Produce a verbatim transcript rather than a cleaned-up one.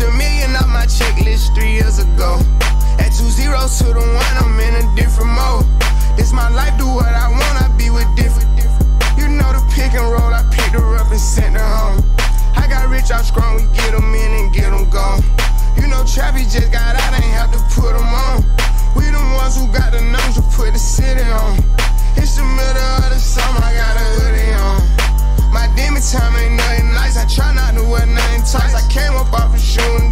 Crossed a million off my checklist three years ago. At two zeros to the one, I'm in a different mode. This my life, do what I want, I be with different. You know the pick and roll, I picked her up and sent her home. I got rich out strong, we get them in and get them gone. You know Trappy just got out, ain't have to put them on. We the ones who got the numbers to put the city on. It's the middle of the summer, I got a hoodie on. My demon time ain't nothing nice, I try not to wear nothing tight. I came up off a shooting